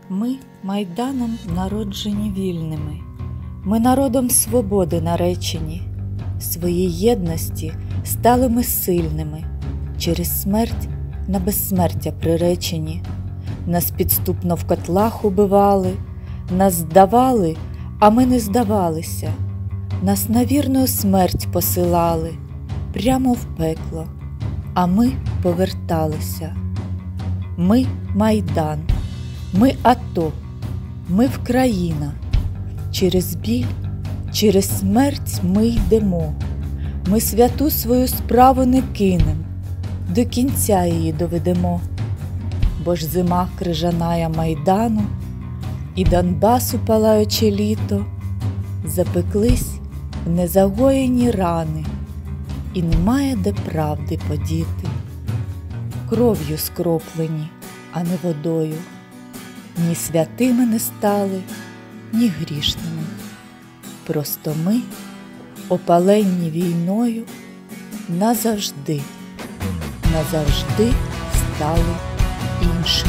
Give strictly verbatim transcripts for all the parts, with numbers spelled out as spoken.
Ми Майданом народжені вільними, ми народом свободи наречені, в своїй єдності стали ми сильними, через смерть на безсмертя приречені. Нас підступно в котлах убивали, нас здавали, а ми не здавалися, нас на вірну смерть посилали, прямо в пекло, а ми поверталися. Ми Майдан, ми АТО, ми Вкраїна. Через біль, через смерть ми йдемо. Ми святу свою справу не кинем, до кінця її доведемо. Бо ж зима крижаная Майдану і Донбасу палаюче літо запеклись в незагоєні рани, і немає де правди подіти. Кров'ю скроплені, а не водою, ні святими не стали, ні грішними. Просто ми, опалені війною, назавжди, назавжди стали іншими.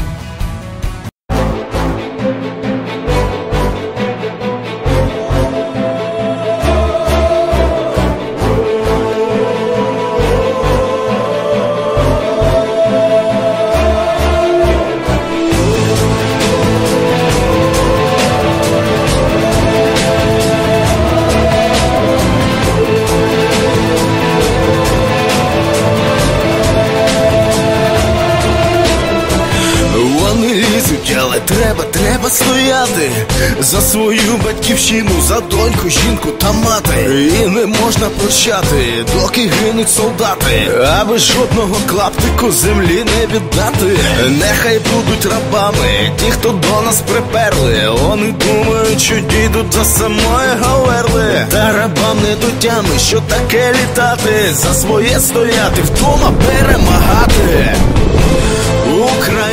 Але треба, треба стояти за свою батьківщину, за доньку, жінку та мати. І не можна прощати, доки гинуть солдати, аби жодного клаптику землі не віддати. Нехай будуть рабами ті, хто до нас приперли. Вони думають, що дійдуть за самої Гаверли. Та рабам не до тями, що таке літати, за своє стояти, вдома перемагати. Україна